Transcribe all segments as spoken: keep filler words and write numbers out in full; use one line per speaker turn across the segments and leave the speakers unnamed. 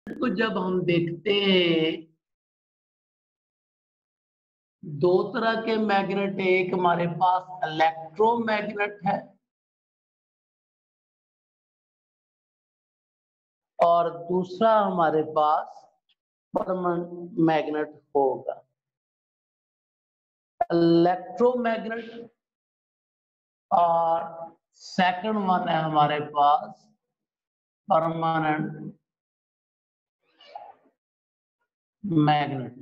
को जब हम देखते हैं दो तरह के मैग्नेट, एक हमारे पास इलेक्ट्रोमैग्नेट है और दूसरा हमारे पास परमानेंट मैग्नेट होगा। इलेक्ट्रोमैग्नेट और सेकंड वन है हमारे पास परमानेंट मैग्नेट।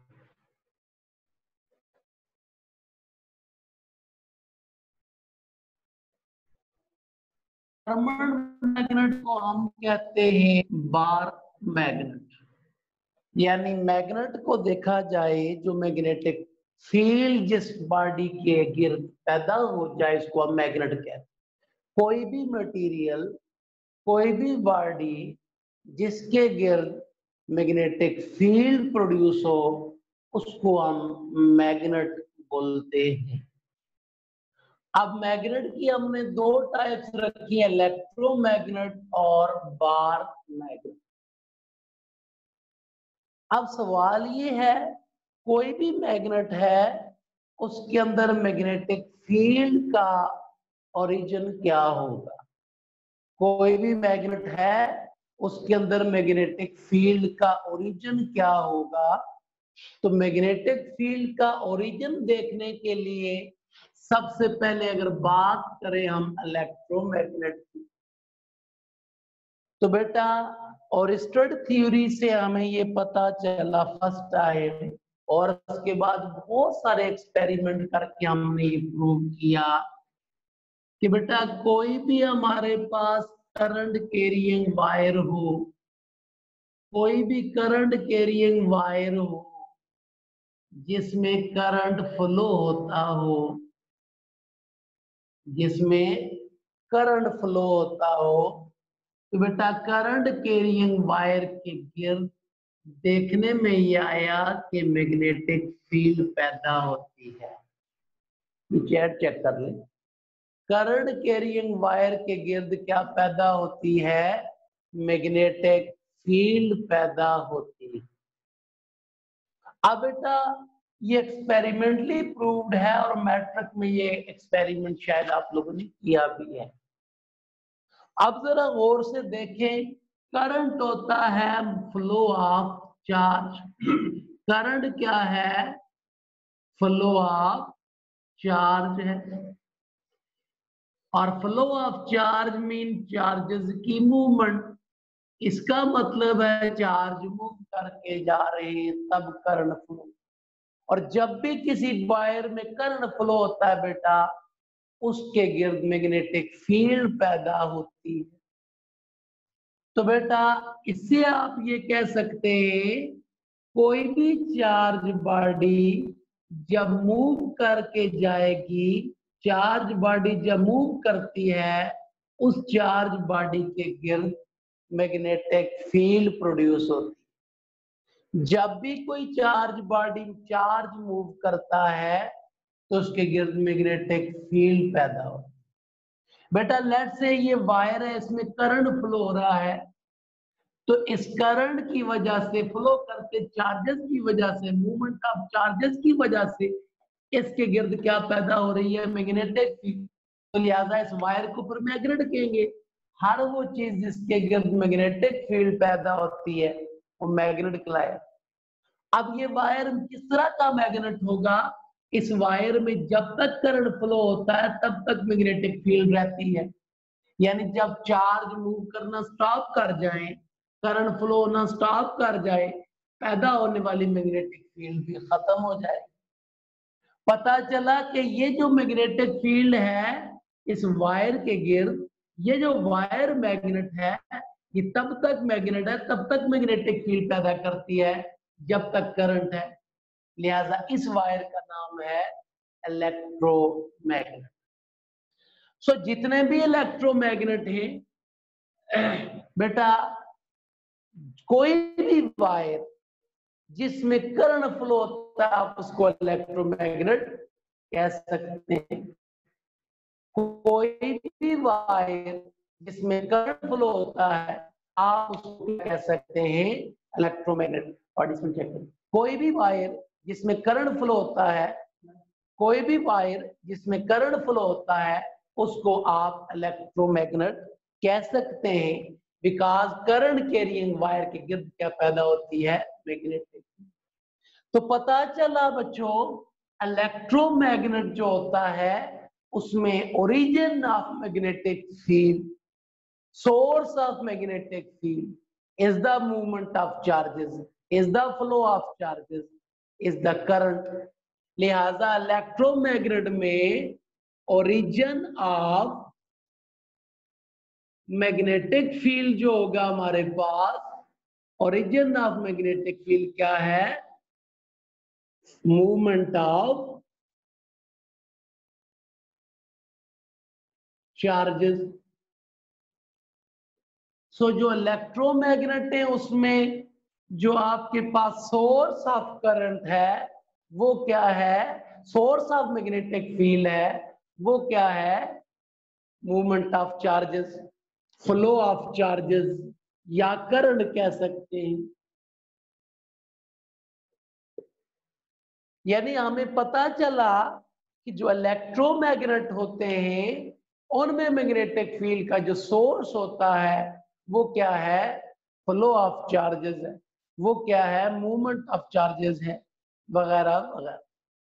परमानेंट मैग्नेट को हम कहते हैं बार मैग्नेट, यानी मैग्नेट को देखा जाए जो मैग्नेटिक फील्ड जिस बॉडी के गिर्द पैदा हो जाए इसको हम मैग्नेट कहते हैं। कोई भी मटेरियल, कोई भी बॉडी जिसके गिर्द मैग्नेटिक फील्ड प्रोड्यूस हो उसको हम मैग्नेट बोलते हैं। अब मैग्नेट की हमने दो टाइप्स रखी है, इलेक्ट्रोमैग्नेट और बार मैग्नेट। अब सवाल ये है कोई भी मैग्नेट है उसके अंदर मैग्नेटिक फील्ड का ओरिजिन क्या होगा। कोई भी मैग्नेट है उसके अंदर मैग्नेटिक फील्ड का ओरिजिन क्या होगा। तो मैग्नेटिक फील्ड का ओरिजिन देखने के लिए सबसे पहले अगर बात करें हम इलेक्ट्रोमैग्नेट की, तो बेटा ओरिस्टड थ्योरी से हमें ये पता चला फर्स्ट टाइम, और उसके बाद बहुत सारे एक्सपेरिमेंट करके हमने ये प्रूव किया कि बेटा कोई भी हमारे पास करंट कैरियंग वायर हो, कोई भी करंट कैरियंग वायर हो जिसमें करंट फ्लो होता हो, जिसमें करंट फ्लो होता हो, तो बेटा करंट कैरियंग वायर के गिर्द देखने में ये आया कि मैग्नेटिक फील्ड पैदा होती है। चैट चेक कर ले, करंट कैरियंग वायर के गिर्द क्या पैदा होती है, मैग्नेटिक फील्ड पैदा होती है। अब बेटा ये एक्सपेरिमेंटली प्रूव्ड है और मैट्रिक में ये एक्सपेरिमेंट शायद आप लोगों ने किया भी है। अब जरा गौर से देखें, करंट होता है फ्लो ऑफ चार्ज। करंट क्या है, फ्लो ऑफ चार्ज है, और flow of charge mean charges की मूवमेंट। इसका मतलब है चार्ज मूव करके जा रहे हैं तब करंट फ्लो। और जब भी किसी वायर में करंट फ्लो होता है बेटा उसके गिर्द मैग्नेटिक फील्ड पैदा होती है। तो बेटा इससे आप ये कह सकते हैं कोई भी चार्ज बॉडी जब मूव करके जाएगी, चार्ज बॉडी जब मूव करती है उस चार्ज बॉडी के गिर्द मैग्नेटिक फील्ड प्रोड्यूस होती है। जब भी कोई चार्ज बॉडी चार्ज मूव करता है तो उसके गिर्द मैग्नेटिक फील्ड पैदा होती है। बेटा लेट्स से ये वायर है, इसमें करंट फ्लो हो रहा है, तो इस करंट की वजह से, फ्लो करते चार्जेस की वजह से, मूवमेंट ऑफ चार्जेस की वजह से इसके गिर्द क्या पैदा हो रही है, मैग्नेटिक फील्ड। तो लिहाजा इस वायर को ऊपर मैग्नेट कहेंगे। हर वो चीज जिसके गिर्द मैग्नेटिक फील्ड पैदा होती है वो मैग्नेट कहलाए। अब ये वायर किस तरह का मैग्नेट होगा, इस वायर में जब तक करंट फ्लो होता है तब तक मैग्नेटिक फील्ड रहती है, यानी जब चार्ज मूव करना स्टॉप कर जाए, करंट फ्लो होना स्टॉप कर जाए, पैदा होने वाली मैग्नेटिक फील्ड भी खत्म हो जाए। पता चला कि ये जो मैग्नेटिक फील्ड है इस वायर के गिर्द, ये जो वायर मैग्नेट है ये तब तक मैग्नेट है, तब तक मैग्नेटिक फील्ड पैदा करती है जब तक करंट है। लिहाजा इस वायर का नाम है इलेक्ट्रोमैग्नेट। सो so, जितने भी इलेक्ट्रोमैग्नेट हैं बेटा, कोई भी वायर जिसमें करंट फ्लो होता है आप उसको इलेक्ट्रोमैग्नेट कह सकते हैं। कोई भी वायर जिसमें करंट फ्लो होता है आप उसको कह सकते हैं इलेक्ट्रोमैग्नेट। पार्टिसिपेंट चेक करें। कोई भी वायर जिसमें करंट फ्लो होता है, कोई भी वायर जिसमें करंट फ्लो होता है उसको आप इलेक्ट्रोमैग्नेट कह सकते हैं, बिकॉज करंट कैरिंग वायर के गिर्द क्या पैदा होती है, मैग्नेटिक। तो पता चला बच्चों इलेक्ट्रोमैग्नेट जो होता है उसमें origin of magnetic field, source of magnetic field is the movement of charges, is the flow of charges, is the current। लिहाजा इलेक्ट्रोमैग्नेट में ओरिजिन ऑफ मैग्नेटिक फील्ड जो होगा हमारे पास, ओरिजिन ऑफ मैग्नेटिक फील्ड क्या है, मूवमेंट ऑफ चार्जेस। सो जो electromagnet है उसमें जो आपके पास सोर्स ऑफ करंट है वो क्या है, सोर्स ऑफ मैग्नेटिक फील्ड है वो क्या है, movement of charges, flow of charges या करंट कह सकते हैं। यानी हमें पता चला कि जो इलेक्ट्रोमैग्नेट होते हैं उनमें मैग्नेटिक फील्ड का जो सोर्स होता है वो क्या है, फ्लो ऑफ चार्जेस है, वो क्या है, मूवमेंट ऑफ चार्जेस है, वगैरह वगैरह।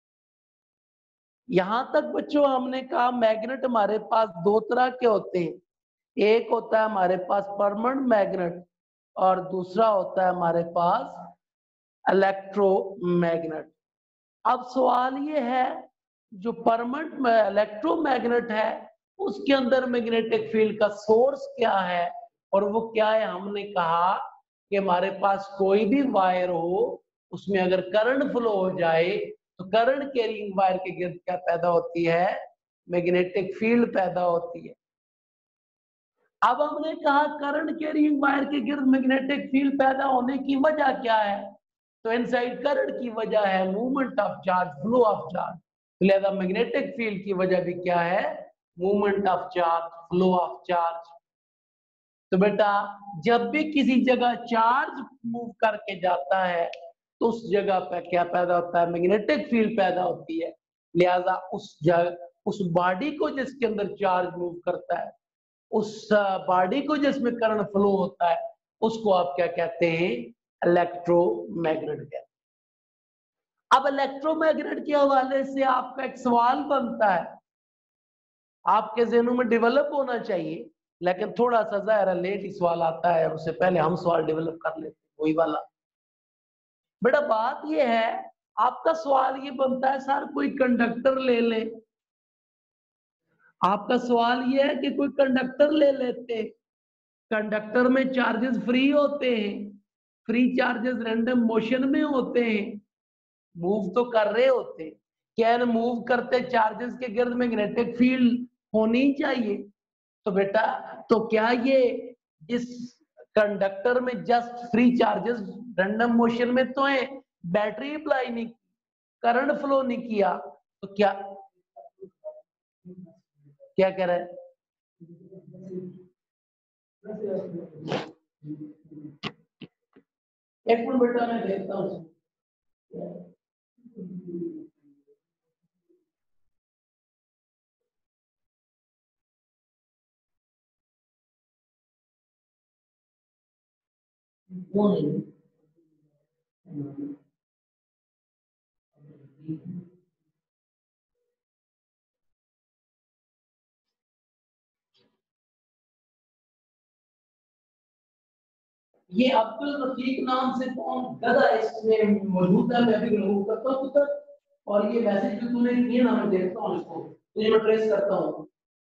यहां तक बच्चों हमने कहा मैग्नेट हमारे पास दो तरह के होते हैं, एक होता है हमारे पास परमानेंट मैग्नेट और दूसरा होता है हमारे पास इलेक्ट्रोमैग्नेट। अब सवाल ये है जो परमानेंट इलेक्ट्रोमैग्नेट है उसके अंदर मैग्नेटिक फील्ड का सोर्स क्या है, और वो क्या है, हमने कहा कि हमारे पास कोई भी वायर हो उसमें अगर करंट फ्लो हो जाए तो करंट कैरिंग वायर के गिर्द क्या पैदा होती है, मैग्नेटिक फील्ड पैदा होती है। अब हमने कहा करंट कैरिंग वायर के गिर्द मैग्नेटिक फील्ड पैदा होने की वजह क्या है, तो इनसाइड करंट की वजह है movement of charge, flow of charge. लिहाजा मैग्नेटिक फील्ड की वजह भी क्या है, movement of charge, flow of charge. तो बेटा जब भी किसी जगह चार्ज मूव करके जाता है तो उस जगह पर क्या पैदा होता है, मैग्नेटिक फील्ड पैदा होती है। लिहाजा उस जगह उस बॉडी को जिसके अंदर चार्ज मूव करता है, उस बॉडी को जिसमें करंट फ्लो होता है उसको आप क्या कहते हैं, इलेक्ट्रोमैग्नेट कहते हैं। अब इलेक्ट्रोमैग्नेट के हवाले से आपका एक सवाल बनता है, आपके ज़हनों में डेवलप होना चाहिए, लेकिन थोड़ा सा ज़ाहिर लेट ही सवाल आता है, उससे पहले हम सवाल डेवलप कर लेते हैं वही वाला। बेटा बात ये है, आपका सवाल ये बनता है सर कोई कंडक्टर ले ले, आपका सवाल ये है कि कोई कंडक्टर ले लेते, कंडक्टर में चार्जेस फ्री होते हैं, फ्री चार्जेस रैंडम मोशन में होते हैं, मूव तो कर रहे होते हैं, क्या मूव करते चार्जेस के गिर्द मैग्नेटिक फील्ड होनी चाहिए। तो बेटा तो क्या ये इस कंडक्टर में just free charges random motion में तो है, बैटरी अप्लाई नहीं, करंट फ्लो नहीं किया, तो क्या क्या कह रहा है, एक मिनट बेटा मैं देखता हूँ। वो नहीं ये अब्दुल रफीक नाम से कौन गधा इसमें मौजूद है, मैं भी रिमूव करता हूँ तो, और ये मैसेज जो तूने किए ना मैं देखता हूँ इसको, तो ये मैं ट्रेस करता हूँ।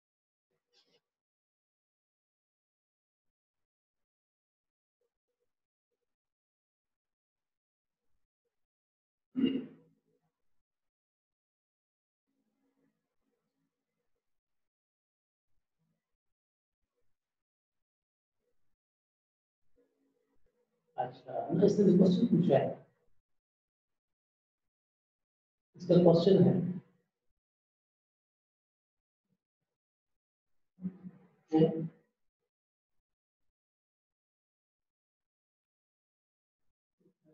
अच्छा मैं इसने क्वेश्चन पूछा है, इसका क्वेश्चन है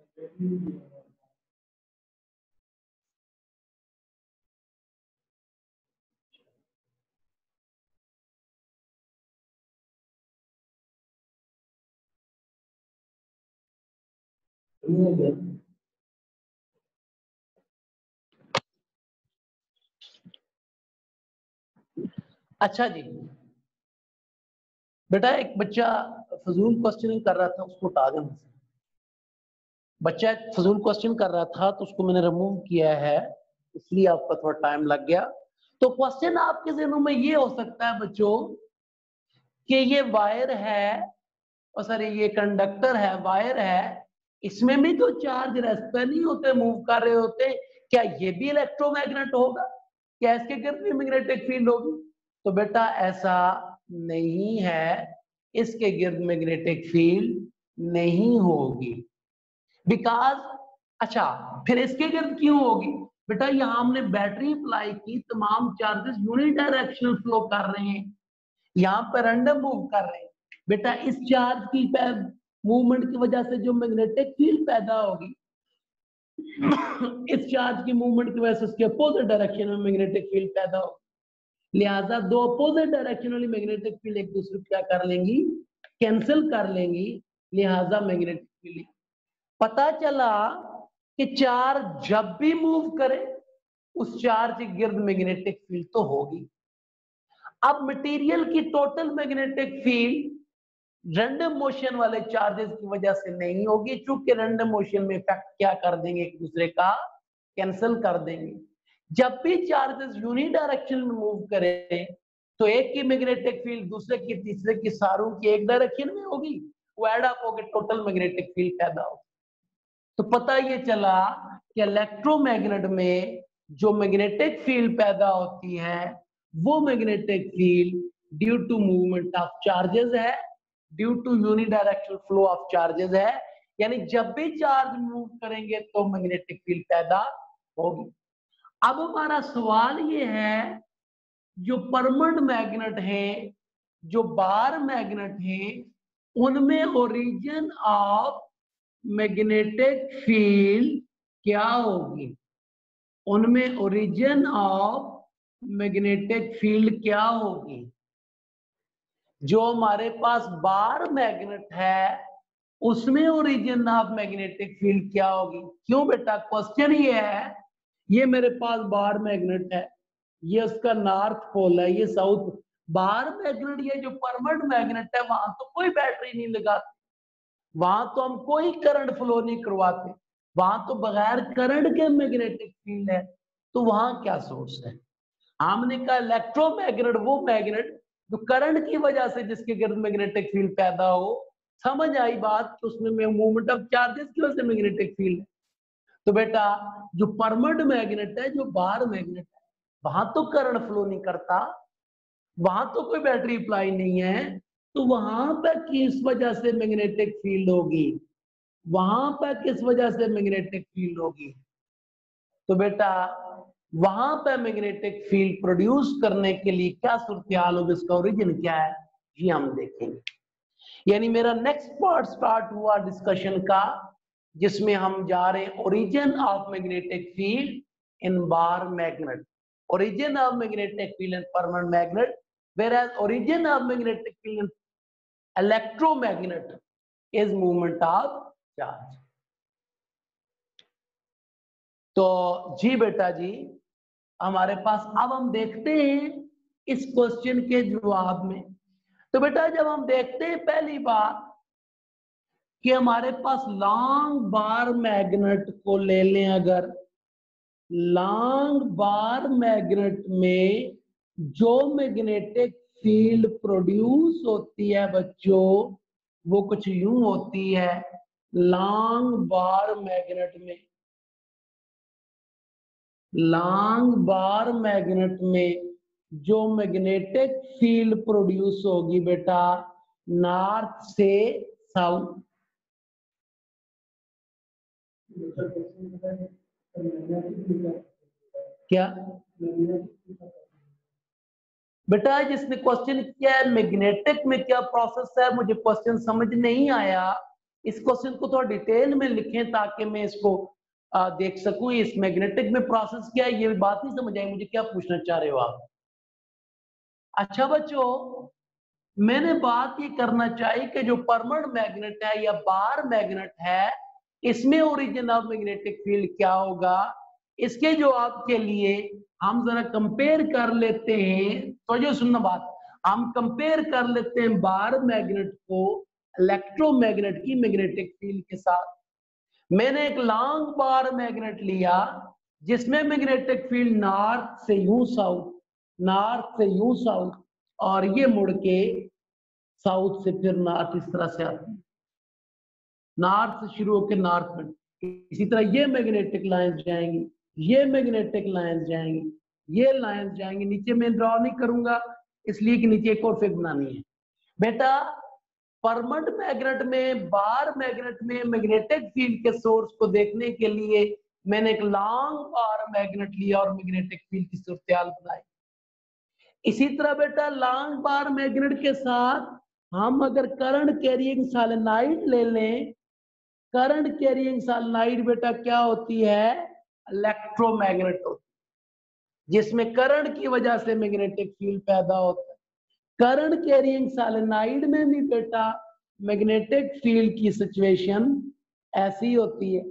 अच्छा जी बेटा, एक बच्चा फजूल क्वेश्चनिंग कर रहा था, उसको हटा देना। बच्चा एक फजूल क्वेश्चन कर रहा था तो उसको मैंने रिमूव किया है, इसलिए आपका थोड़ा टाइम लग गया। तो क्वेश्चन आपके ज़हनों में ये हो सकता है बच्चों कि ये वायर है और सॉरी ये कंडक्टर है, वायर है, इसमें भी तो चार्ज रेस्ट नहीं होते, मूव कर रहे होते, क्या ये भी इलेक्ट्रोमैग्नेट होगा? क्या इसके गिर्द भी मैग्नेटिक फील्ड होगी? तो बेटा ऐसा नहीं है, इसके गिर्द मैग्नेटिक फील्ड नहीं होगी। बिकॉज अच्छा फिर इसके गिर्द क्यों होगी? बेटा यहाँ हमने बैटरी अप्लाई की, तमाम चार्जेस यूनिडायरेक्शनल फ्लो कर रहे हैं, यहाँ पर रैंडम मूव कर रहे हैं। बेटा इस चार्ज की मूवमेंट की वजह से जो मैग्नेटिक फील्ड पैदा होगी इस चार्ज की मूवमेंट की वजह से उसके अपोजिट डायरेक्शन में मैग्नेटिक फील्ड पैदा होगी। लिहाजा दो अपोजिट डायरेक्शन वाली मैग्नेटिक फील्ड एक दूसरे को क्या कर लेंगी? कैंसिल कर लेंगी, लिहाजा मैग्नेटिक फील्ड। पता चला कि चार्ज जब भी मूव करे उस चार्ज के गिर्द मैग्नेटिक फील्ड तो होगी। अब मटेरियल की total magnetic field random motion वाले चार्जेस की वजह से नहीं होगी, चूंकि रैंडम मोशन में इफेक्ट क्या कर देंगे, एक दूसरे का कैंसिल कर देंगे। जब भी चार्जेस यूनिडायरेक्शन में मूव करें तो एक की मैग्नेटिक फील्ड दूसरे की, तीसरे की, सारों की एक डायरेक्शन में होगी, वो एड अप होकर टोटल मैग्नेटिक फील्ड पैदा होगी। तो पता ये चला कि इलेक्ट्रोमैग्नेट में जो मैग्नेटिक फील्ड पैदा होती है वो magnetic field due to movement of charges है, due to unidirectional flow of charges है, यानी जब भी चार्ज मूव करेंगे तो मैग्नेटिक फील्ड पैदा होगी। अब हमारा सवाल ये है, जो परमानेंट मैग्नेट है, जो बार मैग्नेट है, उनमें ओरिजिन ऑफ मैग्नेटिक फील्ड क्या होगी? उनमें ओरिजिन ऑफ मैग्नेटिक फील्ड क्या होगी? जो हमारे पास बार मैग्नेट है उसमें ओरिजिन ऑफ मैग्नेटिक फील्ड क्या होगी? क्यों बेटा, क्वेश्चन ये है, ये मेरे पास बार मैग्नेट है, ये उसका नॉर्थ पोल है, ये साउथ। बार मैग्नेट ये जो परमानेंट मैग्नेट है वहां तो कोई बैटरी नहीं लगाते, वहां तो हम कोई करंट फ्लो नहीं करवाते, वहां तो बगैर करंट के मैग्नेटिक फील्ड है, तो वहां क्या सोर्स है? हमने कहा इलेक्ट्रोमैग्नेट वो मैग्नेट जो करंट की वजह से जिसके गिर्द मैग्नेटिक फील्ड पैदा हो। समझ आई बात कि उसमें मूवमेंट ऑफ चार्जेस की वजह से मैग्नेटिक फील्ड है। तो बेटा जो परमानेंट मैग्नेट है, जो बार मैग्नेट है, वहां तो करंट फ्लो नहीं करता, वहां तो कोई बैटरी अप्लाई नहीं है, तो वहां पर किस वजह से मैग्नेटिक फील्ड होगी? वहां पर किस वजह से मैग्नेटिक फील्ड होगी? तो बेटा वहां पर मैग्नेटिक फील्ड प्रोड्यूस करने के लिए क्या सूरत-ए-हाल होगी, इसका ओरिजिन क्या है, ये हम देखेंगे। यानी मेरा नेक्स्ट पार्ट स्टार्ट हुआ डिस्कशन का, जिसमें हम जा रहे हैं origin of magnetic field in bar magnet, origin of magnetic field in permanent magnet, whereas origin of magnetic field in electromagnet is movement of charge. तो जी बेटा जी, हमारे पास अब हम देखते हैं इस क्वेश्चन के जवाब में। तो बेटा जब हम देखते हैं पहली बात कि हमारे पास लॉन्ग बार मैग्नेट को ले लें, अगर लॉन्ग बार मैग्नेट में जो मैग्नेटिक फील्ड प्रोड्यूस होती है बच्चों, वो कुछ यूं होती है। लॉन्ग बार मैग्नेट में लॉन्ग बार मैग्नेट में जो मैग्नेटिक फील्ड प्रोड्यूस होगी बेटा, नॉर्थ से साउथ। क्या बेटा जिसने क्वेश्चन किया है मैग्नेटिक में क्या प्रोसेस है, मुझे क्वेश्चन समझ नहीं आया, इस क्वेश्चन को थोड़ा डिटेल में लिखें ताकि मैं इसको आ, देख सकूं इस मैग्नेटिक में प्रोसेस क्या है। ये बात नहीं समझ आई मुझे, क्या पूछना चाह रहे हो आप? अच्छा बच्चों, मैंने बात ये करना चाहिए कि जो परमानेंट मैग्नेट है या बार मैग्नेट है, इसमें ओरिजिन ऑफ मैग्नेटिक फील्ड क्या होगा? इसके जवाब के लिए हम जरा कंपेयर कर लेते हैं। तो जो सुनना बात, हम कंपेयर कर लेते हैं बार मैग्नेट को इलेक्ट्रोमैग्नेट की मैग्नेटिक फील्ड के साथ। मैंने एक लॉन्ग बार मैग्नेट लिया जिसमें मैग्नेटिक फील्ड नॉर्थ से यू साउथ, नॉर्थ से यू साउथ, और ये मुड़ के साउथ से फिर नॉर्थ, इस तरह से आती है, नॉर्थ से शुरू होकर नॉर्थ में। इसी तरह ये मैग्नेटिक लाइंस जाएंगी, ये मैग्नेटिक लाइंस जाएंगी, ये लाइंस जाएंगी। नीचे मैं ड्रॉ नहीं करूंगा इसलिए कि नीचे एक और फिगर बनानी है। बेटा परमानेंट मैग्नेट में, बार मैग्नेट में मैग्नेटिक फील्ड के सोर्स को देखने के लिए मैंने एक लॉन्ग बार मैग्नेट लिया और मैग्नेटिक फील्ड की सूरत बनाई। इसी तरह बेटा लॉन्ग बार मैग्नेट के साथ हम अगर करंट कैरिंग सोलेनोइड ले लें, करंट कैरिंग सोलेनोइड बेटा क्या होती है? इलेक्ट्रोमैग्नेट होती है, जिसमें करंट की वजह से मैग्नेटिक फील्ड पैदा होता है। करंट कैरिंग सोलेनोइड में भी बेटा मैग्नेटिक फील्ड की सिचुएशन ऐसी होती है।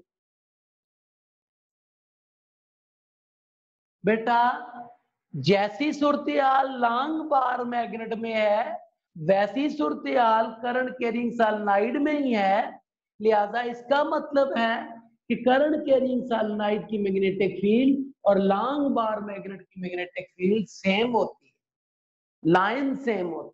बेटा जैसी सूरत-ए-हाल लॉन्ग बार मैग्नेट में है वैसी सूरत-ए-हाल करंट कैरिंग सोलेनोइड में ही है। लिहाजा इसका मतलब है कि करंट कैरिंग सोलेनोइड की मैग्नेटिक फील्ड और लॉन्ग बार मैग्नेट की मैग्नेटिक फील्ड सेम होती है, लाइन सेम होती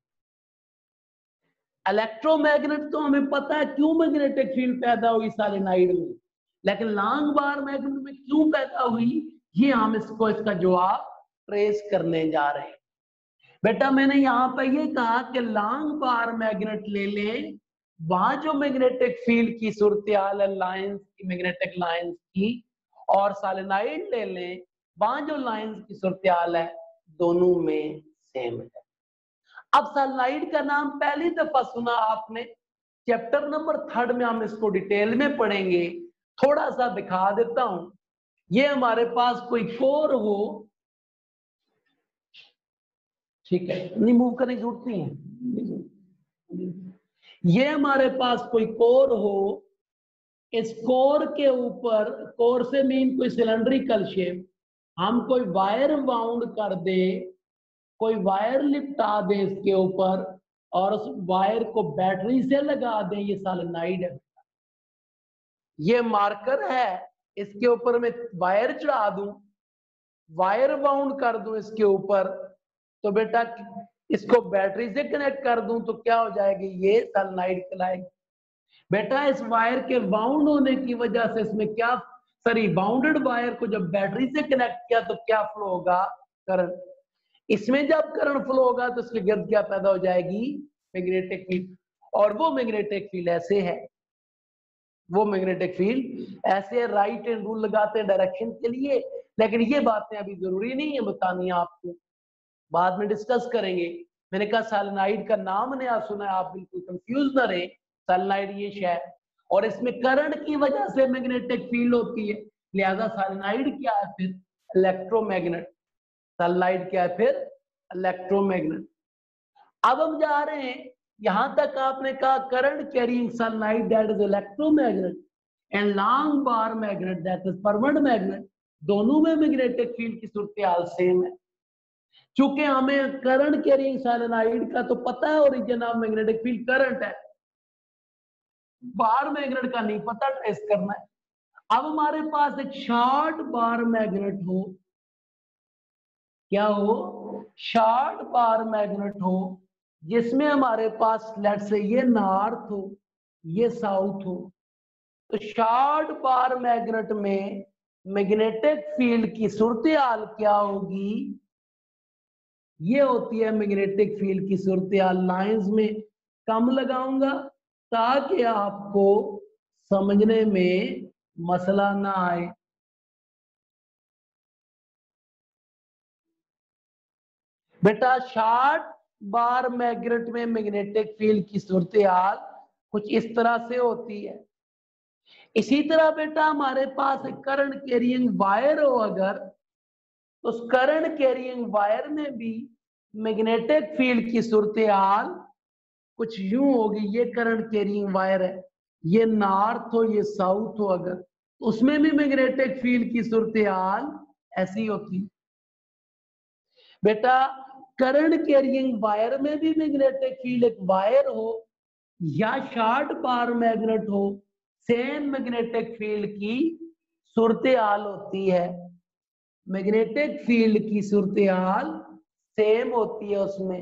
है। इलेक्ट्रोमैग्नेट तो हमें पता है क्यों मैग्नेटिक फील्ड पैदा हुई सोलेनोइड में, लेकिन लॉन्ग बार मैग्नेट में क्यों पैदा हुई, ये हम इसको इसका जवाब ट्रेस करने जा रहे हैं। बेटा मैंने यहाँ पे ये कहा कि लॉन्ग बार मैग्नेट ले लें, वहां जो मैग्नेटिक फील्ड की सूरत-ए-हाल है लाइंस की, मैग्नेटिक लाइंस की, और सोलेनोइड ले लें, वहां जो लाइंस की सूरत-ए-हाल है दोनों में सेम है। अब सोलेनोइड का नाम पहली दफा सुना आपने, चैप्टर नंबर थर्ड में हम इसको डिटेल में पढ़ेंगे। थोड़ा सा दिखा देता हूं। ये हमारे पास कोई कोर हो, ठीक है, नहीं मूव करने की जरूरत नहीं है। ये हमारे पास कोई कोर हो, इस कोर के ऊपर, कोर से मीन कोई सिलेंड्रिकल शेप, हम कोई वायर बाउंड कर दे, कोई वायर लिपटा दे इसके ऊपर और उस वायर को बैटरी से लगा दें, ये सोलेनोइड है। ये मार्कर है, इसके ऊपर मैं वायर चढ़ा दूं, वायर बाउंड कर दूं इसके ऊपर, तो बेटा इसको बैटरी से कनेक्ट कर दूं तो क्या हो जाएगी? ये सोलेनोइड कहलाएगी। बेटा इस वायर के बाउंड होने की वजह से इसमें क्या, सॉरी बाउंडेड वायर को जब बैटरी से कनेक्ट किया तो क्या फ्लो होगा? करंट। इसमें जब करंट फ्लो होगा तो इसके गिर्द क्या पैदा हो जाएगी? Magnetic field. और वो मैग्नेटिक फील्ड ऐसे है, वो मैग्नेटिक फील्ड ऐसे, राइट एंड रूल लगाते हैं डायरेक्शन के लिए, लेकिन ये बातें अभी जरूरी नहीं है बतानी आपको, बाद में डिस्कस करेंगे। मैंने कहा सोलेनोइड का नाम नया सुना है, आप बिल्कुल कंफ्यूज ना रहे। सोलेनोइड ये शय, और इसमें करंट की वजह से मैग्नेटिक फील्ड होती है, लिहाजा सोलेनोइड क्या है फिर? इलेक्ट्रोमैग्नेट। सोलेनोइड क्या है फिर? इलेक्ट्रोमैग्नेट। अब हम जा रहे हैं, यहां तक आपने कहा current carrying solenoid that is electromagnet and long bar magnet that is permanent magnet, दोनों में मैग्नेटिक फील्ड की सूरत-ए-हाल सेम है। चूंकि हमें करंट कैरिंग सोलेनोइड का तो पता है origin of magnetic field current है, बार मैग्नेट का नहीं पता, ट्रेस करना है। अब हमारे पास एक शॉर्ट बार मैग्नेट हो, क्या हो? शॉर्ट बार मैग्नेट हो, जिसमें हमारे पास लेट से ये नॉर्थ हो, ये साउथ हो, तो शॉर्ट बार मैग्नेट में मैग्नेटिक फील्ड की सूरत-ए-हाल क्या होगी? ये होती है मैग्नेटिक फील्ड की सूरत-ए-हाल। लाइंस में कम लगाऊंगा ताकि आपको समझने में मसला ना आए। बेटा शॉर्ट बार मैग्नेट में मैग्नेटिक फील्ड की सूरत-ए-हाल कुछ इस तरह से होती है। इसी तरह बेटा हमारे पास एक करंट कैरियंग वायर हो अगर, तो उस करंट कैरियंग वायर में भी मैग्नेटिक फील्ड की सूरत हाल कुछ यूं होगी। ये करंट कैरियंग वायर है, ये नॉर्थ हो ये साउथ हो अगर, तो उसमें भी मैग्नेटिक फील्ड की सूरत हाल ऐसी होती। बेटा करंट कैरियंग वायर में भी मैग्नेटिक फील्ड, एक वायर हो या शॉर्ट बार मैग्नेट हो, सेम मैग्नेटिक फील्ड की सूरत हाल होती है। मैग्नेटिक फील्ड की सूरत हाल सेम होती है उसमें।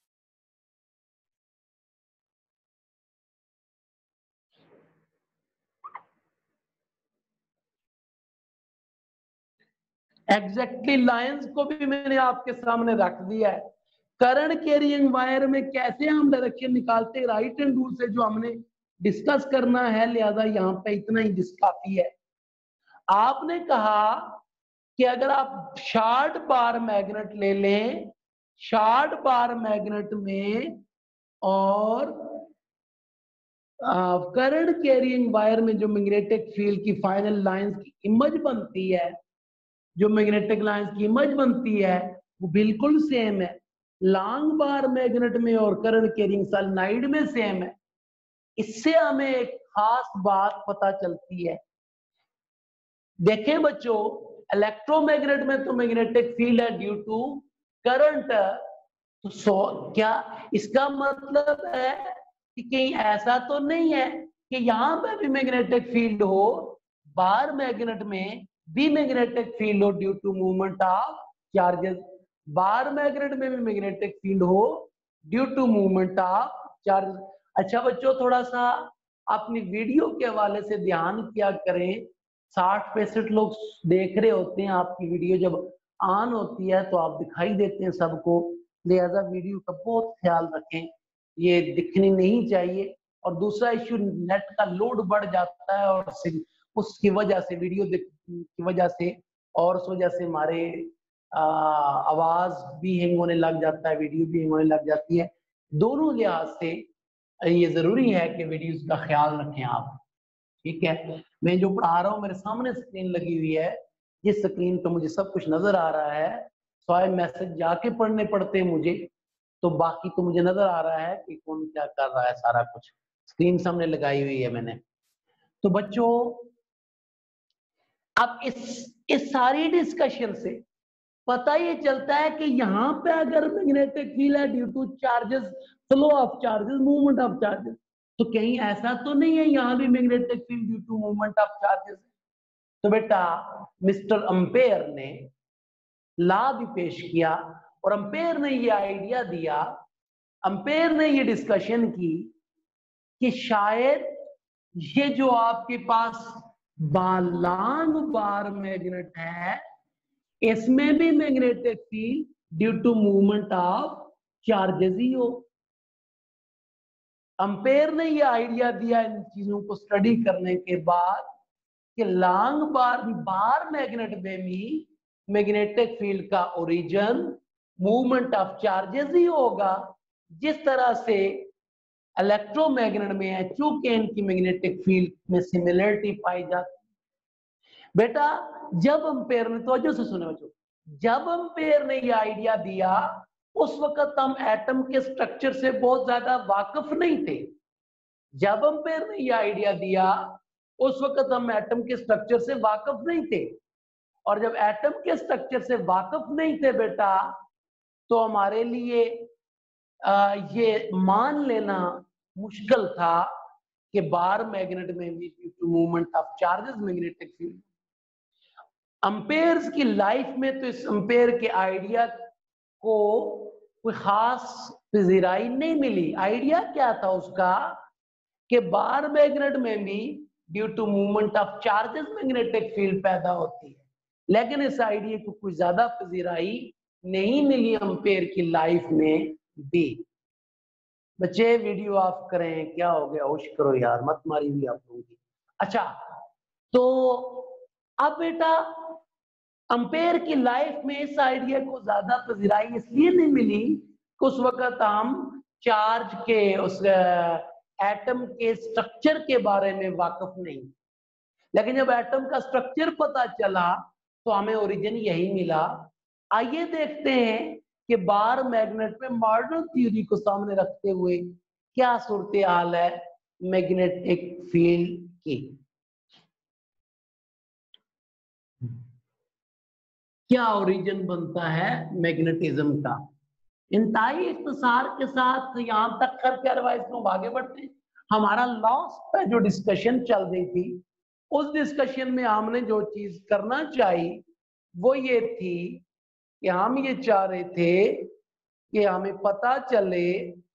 एग्जैक्टली लाइंस को भी मैंने आपके सामने रख दिया है। करंट कैरियंग वायर में कैसे हम डायरेक्शन निकालते हैं, राइट हैंड रूल से, जो हमने डिस्कस करना है, लिहाजा यहाँ पे इतना ही काफी है। आपने कहा कि अगर आप शॉर्ट बार मैग्नेट ले लें, शॉर्ट बार मैग्नेट में और करंट कैरियंग वायर में जो मैग्नेटिक फील्ड की फाइनल लाइंस की इमेज बनती है, जो मैग्नेटिक लाइंस की इमेज बनती है वो बिल्कुल सेम है। लॉन्ग बार मैग्नेट में और करंट कैरियंग सोलेनोइड में सेम है। इससे हमें एक खास बात पता चलती है। देखें बच्चों, इलेक्ट्रोमैग्नेट में तो मैग्नेटिक फील्ड है ड्यू टू करंट, तो सो क्या इसका मतलब है कि कहीं ऐसा तो नहीं है कि यहां पे भी मैग्नेटिक फील्ड हो, बार मैग्नेट में भी मैग्नेटिक फील्ड हो due to movement of charges, bar magnet में भी मैग्नेटिक फील्ड हो due to movement of charge. अच्छा बच्चों, थोड़ा सा अपनी वीडियो के हवाले से ध्यान किया करें। साठ पैंसठ लोग देख रहे होते हैं, आपकी वीडियो जब ऑन होती है तो आप दिखाई देते हैं सबको, लिहाजा वीडियो का बहुत ख्याल रखें, ये दिखनी नहीं चाहिए। और दूसरा इश्यू, नेट का लोड बढ़ जाता है और उसकी वजह से, वीडियो की वजह से और उस वजह से हमारे आवाज भी हैंग होने लग जाता है, वीडियो भी हैंग होने लग जाती है। दोनों लिहाज से ये जरूरी है कि वीडियोस का ख्याल रखें आप, ठीक है। मैं जो पढ़ा रहा हूँ मेरे सामने स्क्रीन लगी हुई है, जिस स्क्रीन पे मुझे सब कुछ नजर आ रहा है, सवाए मैसेज जाके पढ़ने पड़ते हैं मुझे, तो बाकी तो मुझे नजर आ रहा है कि कौन क्या कर रहा है, सारा कुछ स्क्रीन सामने लगाई हुई है मैंने। तो बच्चों अब इस इस सारी डिस्कशन से पता ये चलता है कि यहाँ पे अगर मैग्नेटिक फील्ड है due to charges, flow of charges, movement of charges, तो कहीं ऐसा तो नहीं है यहाँ भी magnetic field due to movement of charges. तो बेटा मिस्टर अंपेयर ने लॉ भी पेश किया और अंपेयर ने ये आइडिया दिया, अंपेयर ने ये डिस्कशन की कि शायद ये जो आपके पास लॉन्ग बार मैग्नेट है, इसमें भी magnetic field due to movement of charges ही हो। अंपेयर ने ये आइडिया दिया इन चीजों को स्टडी करने के बाद कि लॉन्ग बार बार मैग्नेट में भी मैग्नेटिक फील्ड का ओरिजिन मूवमेंट ऑफ चार्जेस ही होगा, जिस तरह से इलेक्ट्रोमैग्नेट में है, चूंकि इनकी मैग्नेटिक फील्ड में सिमिलरिटी पाई जाती है। बेटा जब अंपेयर ने, तो से सुने बच्चों, जब अंपेयर ने ये आइडिया दिया उस वक्त हम एटम के स्ट्रक्चर से बहुत ज्यादा वाकिफ नहीं थे। जब अंपेयर ने ये आइडिया दिया उस वक्त हम एटम के स्ट्रक्चर से वाकिफ नहीं थे, और जब एटम के स्ट्रक्चर से वाकिफ नहीं थे बेटा, तो हमारे लिए आ, ये मान लेना मुश्किल था कि बार मैग्नेट में भी movement of charges magnetic field. Ampere's की लाइफ में तो इस अंपेयर के आइडिया को कोई खास पजीराई नहीं मिली। आइडिया क्या था उसका कि बार मैग्नेट में भी due to movement of charges magnetic field पैदा होती है, लेकिन इस आइडिया को कुछ ज्यादा पजीराई नहीं मिली अंपेयर की लाइफ में भी। बच्चे वीडियो ऑफ करें, क्या हो गया, होश करो यार, मत मारी हुई आप लोगों की। अच्छा, तो अब बेटा अंपेयर की लाइफ में इस आइडिया को ज्यादा पजीराई इसलिए नहीं मिली कि उस वक्त हम चार्ज के उस एटम के स्ट्रक्चर के बारे में वाकिफ नहीं, लेकिन जब एटम का स्ट्रक्चर पता चला तो हमें ओरिजिन यही मिला। आइए देखते हैं कि बार मैग्नेट में मॉडर्न थ्योरी को सामने रखते हुए क्या सूरत हाल है मैग्नेटिक फील्ड की। क्या ओरिजिन बनता है मैग्नेटिज्म का। इंतहाई इख्तिसार के साथ यहां तक करके रिवाइज को आगे बढ़ते हैं। हमारा लास्ट पे जो डिस्कशन चल रही थी, उस डिस्कशन में हमने जो चीज करना चाहिए वो ये थी कि हम ये चाह रहे थे कि हमें पता चले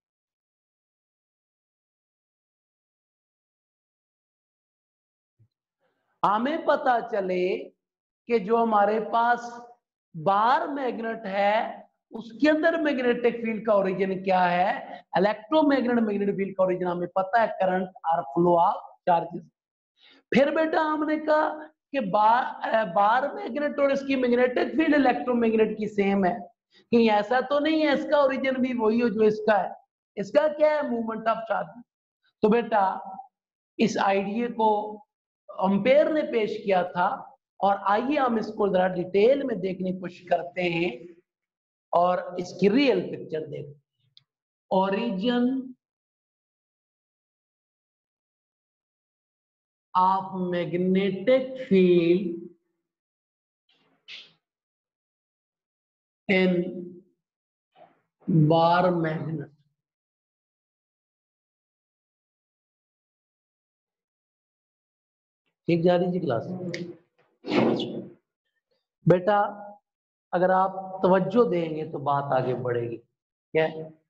हमें पता चले कि जो हमारे पास बार मैग्नेट है उसके अंदर मैग्नेटिक फील्ड का ओरिजिन क्या है। इलेक्ट्रोमैग्नेट मैग्नेटिक फील्ड का ओरिजिन हमें पता है, करंट और फ्लो ऑफ चार्जेस। फिर बेटा हमने कहा कि बार बार मैग्नेट और इसकी मैग्नेटिक फील्ड इलेक्ट्रोमैग्नेट की सेम है, कि ऐसा तो नहीं है इसका ओरिजिन भी वही हो जो इसका है। इसका क्या है, मूवमेंट ऑफ चार्ज। तो बेटा इस आइडिया को एम्पेयर ने पेश किया था, और आइए हम इसको जरा डिटेल में देखने की कोशिश करते हैं और इसकी रियल पिक्चर देखते हैं। Origin of magnetic field in bar magnet. ठीक जा रही जी क्लास। बेटा अगर आप तवज्जो देंगे तो बात आगे बढ़ेगी। क्या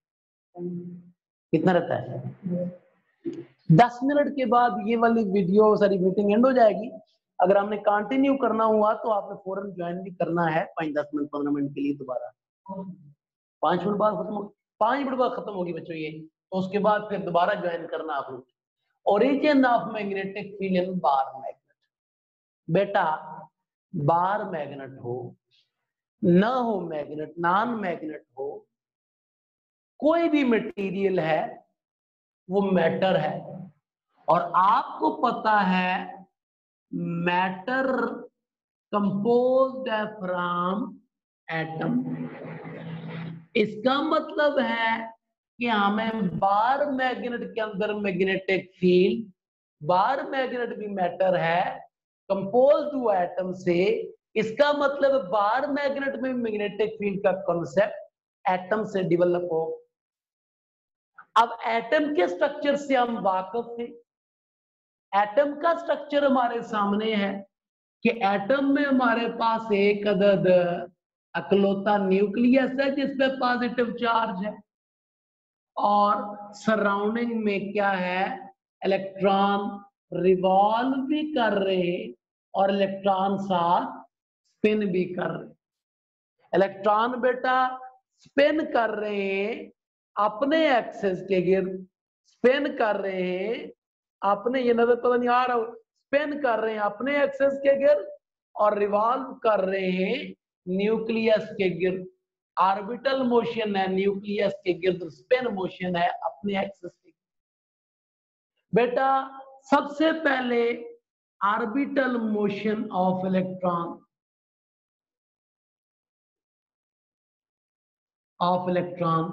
कितना रहता है, दस मिनट के बाद ये वाली वीडियो सारी मीटिंग एंड हो जाएगी। अगर हमने कंटिन्यू करना हुआ तो आपने फौरन ज्वाइन भी करना है पाँच दस मिनट पंद्रह मिनट के लिए दोबारा। पांच मिनट बाद खत्म हो पांच मिनट बाद खत्म होगी बच्चों ये, तो उसके बाद फिर दोबारा ज्वाइन करना आप लोग। Origin of magnetic field in bar magnet. बेटा बार मैग्नेट हो न हो मैग्नेट, नॉन मैग्नेट हो, कोई भी मटेरियल है वो मैटर है। और आपको पता है मैटर कंपोज्ड है फ्रॉम एटम। इसका मतलब है कि हमें बार मैग्नेट के अंदर मैग्नेटिक फील्ड, बार मैग्नेट भी मैटर है, कंपोज्ड हुआ एटम से। इसका मतलब बार मैग्नेट में मैग्नेटिक फील्ड का कॉन्सेप्ट एटम से डेवलप हो। अब एटम के स्ट्रक्चर से हम वाकिफ थे, एटम का स्ट्रक्चर हमारे सामने है कि एटम में हमारे पास एक अदद अकलौता न्यूक्लियस है जिसपे पॉजिटिव चार्ज है, और सराउंडिंग में क्या है, इलेक्ट्रॉन रिवॉल्व भी कर रहे और इलेक्ट्रॉन साथ स्पिन भी कर रहे। इलेक्ट्रॉन बेटा स्पिन कर रहे हैं अपने एक्सेस के गिर्द, स्पिन कर रहे हैं अपने, ये नजर पता नहीं आ रहा हो, स्पिन कर रहे हैं अपने एक्सेस के गिर्द और रिवॉल्व कर रहे हैं न्यूक्लियस के गिर्द। ऑर्बिटल मोशन है न्यूक्लियस के गिर्द, स्पिन मोशन है अपने एक्सेस के गिर्द। बेटा सबसे पहले orbital motion of electron of electron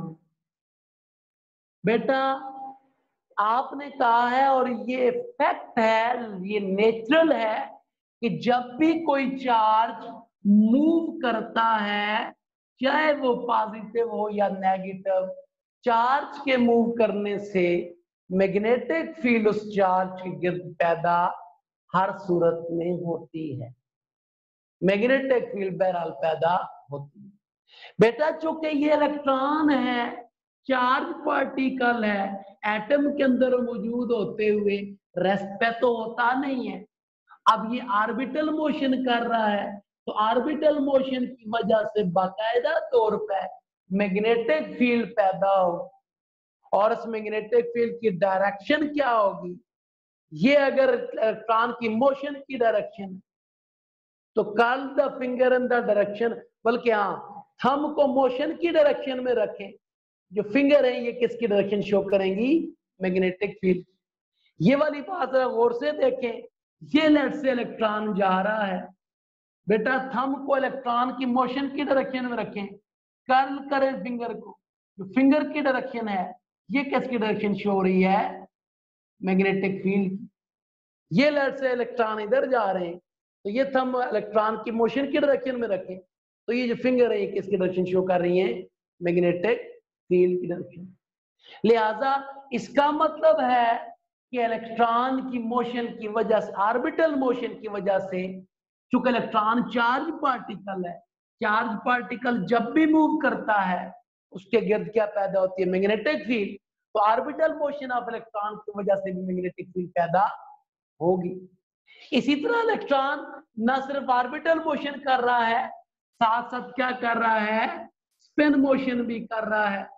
बेटा आपने कहा है, और ये फैक्ट है, ये नेचुरल है कि जब भी कोई चार्ज मूव करता है, चाहे वो पॉजिटिव हो या नेगेटिव, चार्ज के मूव करने से मैग्नेटिक फील्ड उस चार्ज के गिर्द पैदा हर सूरत में होती है। मैग्नेटिक फील्ड बहरहाल पैदा होती है। बेटा चूंकि ये इलेक्ट्रॉन है, चार्ज पार्टिकल है, एटम के अंदर मौजूद होते हुए रेस्ट पे तो होता नहीं है। अब ये ऑर्बिटल मोशन कर रहा है, तो ऑर्बिटल मोशन की वजह से बाकायदा तौर पे मैग्नेटिक फील्ड पैदा हो, और इस मैग्नेटिक फील्ड की डायरेक्शन क्या होगी, ये अगर इलेक्ट्रॉन की मोशन की डायरेक्शन, तो curl the finger in the direction, बल्कि हाँ थंब को मोशन की डायरेक्शन में रखें। जो फिंगर है ये किसकी डायरेक्शन शो करेंगी, मैग्नेटिक फील्ड। ये वाली बात गौर से देखें, ये लेट से इलेक्ट्रॉन जा रहा है, बेटा थंब को इलेक्ट्रॉन की मोशन की डायरेक्शन में रखें, कर्ल करें फिंगर को, जो फिंगर की डायरेक्शन है ये किसकी डायरेक्शन शो हो रही है, मैग्नेटिक फील्ड। ये लेट से इलेक्ट्रॉन इधर जा रहे हैं, तो ये थंब इलेक्ट्रॉन की मोशन की डायरेक्शन में रखें, तो ये जो फिंगर है ये किसकी डायरेक्शन शो कर रही है, मैग्नेटिक फील्ड की डायरेक्शन। लिहाजा इसका मतलब है कि इलेक्ट्रॉन की मोशन की वजह से, ऑर्बिटल मोशन की वजह से, चूंकि इलेक्ट्रॉन चार्ज पार्टिकल है, चार्ज पार्टिकल जब भी मूव करता है उसके गिर्द क्या पैदा होती है, मैग्नेटिक फील्ड। तो ऑर्बिटल मोशन ऑफ इलेक्ट्रॉन की वजह से भी मैग्नेटिक फील्ड पैदा होगी। इसी तरह इलेक्ट्रॉन न सिर्फ ऑर्बिटल मोशन कर रहा है, साथ साथ क्या कर रहा है, स्पिन मोशन भी कर रहा है।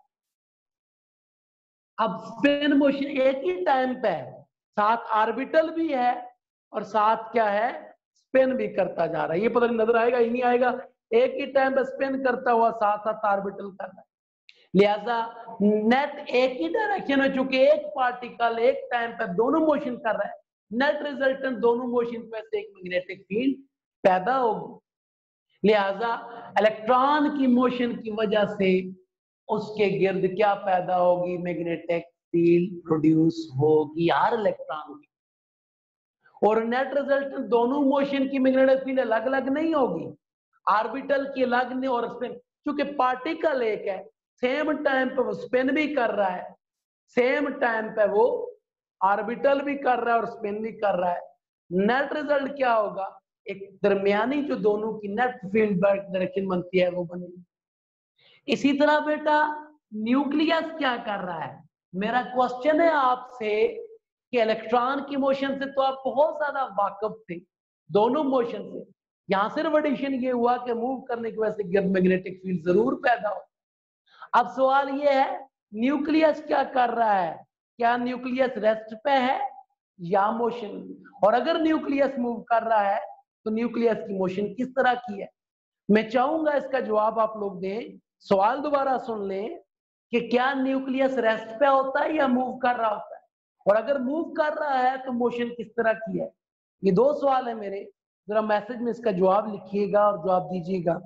अब स्पिन मोशन एक ही टाइम पे है, साथ ऑर्बिटल भी है और साथ क्या है, स्पिन भी करता जा रहा है। ये पता नहीं नजर आएगा ही नहीं आएगा, एक ही टाइम पे स्पिन करता हुआ साथ साथ ऑर्बिटल कर रहा है। लिहाजा नेट एक ही डायरेक्शन में, चूंकि एक पार्टिकल एक टाइम पे दोनों मोशन कर रहा है, नेट रिजल्टेंट दोनों मोशन पे से एक मैग्नेटिक फील्ड पैदा होगी। लिहाजा इलेक्ट्रॉन की मोशन की वजह से उसके गिर्द क्या पैदा होगी, मैग्नेटिक फील्ड प्रोड्यूस होगी हर इलेक्ट्रॉन की। और नेट रिजल्टेंट दोनों मोशन की मैग्नेटिक फील्ड अलग अलग नहीं होगी, ऑर्बिटल की अलग नहीं, और स्पिन, क्योंकि पार्टिकल एक है, सेम टाइम पे वो स्पिन भी कर रहा है, सेम टाइम पे वो ऑर्बिटल भी कर रहा है और स्पिन भी कर रहा है। नेट रिजल्ट क्या होगा, एक दरमियानी जो दोनों की नेट फील्ड डायरेक्शन बनती है वो बनेगी। इसी तरह बेटा न्यूक्लियस क्या कर रहा है, मेरा क्वेश्चन है आपसे कि इलेक्ट्रॉन की मोशन से तो आप बहुत ज्यादा वाकिफ थे, दोनों मोशन से, यहां सिर्फ एडिशन ये हुआ कि मूव करने की वजह से गिर्द मैग्नेटिक फील्ड जरूर पैदा हो। अब सवाल ये है न्यूक्लियस क्या कर रहा है, क्या न्यूक्लियस रेस्ट पे है या मोशन, और अगर न्यूक्लियस मूव कर रहा है तो न्यूक्लियस की मोशन किस तरह की है। मैं चाहूंगा इसका जवाब आप लोग दें। सवाल दोबारा सुन लें कि क्या न्यूक्लियस रेस्ट पे होता है या मूव कर रहा होता है, और अगर मूव कर रहा है तो मोशन किस तरह की है। ये दो सवाल है मेरे, जरा मैसेज में इसका जवाब लिखिएगा और जवाब दीजिएगा।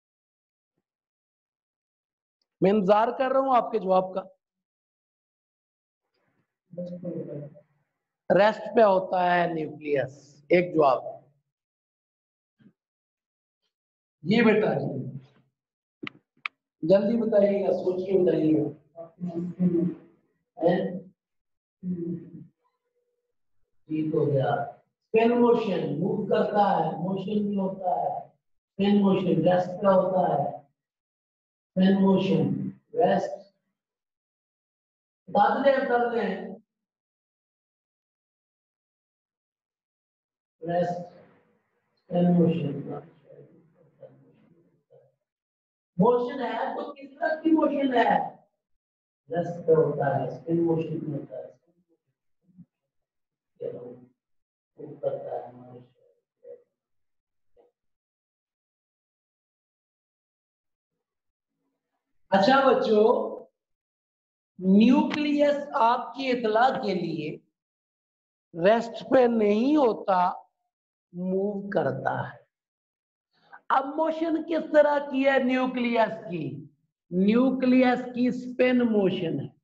मैं इंतजार कर रहा हूं आपके जवाब का। रेस्ट पे होता है न्यूक्लियस, एक जवाब ये बेटा जी, जल्दी बताइएगा, सोच के बताइएगा। ठीक हो गया। स्पिन मोशन मूव करता है, मोशन भी होता है, स्पिन मोशन रेस्ट पे होता है, स्पिन मोशन रेस्ट, बता दें कर दें, रेस्ट स्पिन मोशन। मोशन है तो किस तरह की मोशन है, रेस्ट पे होता है, स्पिन मोशन भी होता है, करता है। अच्छा बच्चों, न्यूक्लियस आपकी इतला के लिए रेस्ट पे नहीं होता, मूव करता है। अब मोशन किस तरह की है न्यूक्लियस की, न्यूक्लियस की स्पिन मोशन है।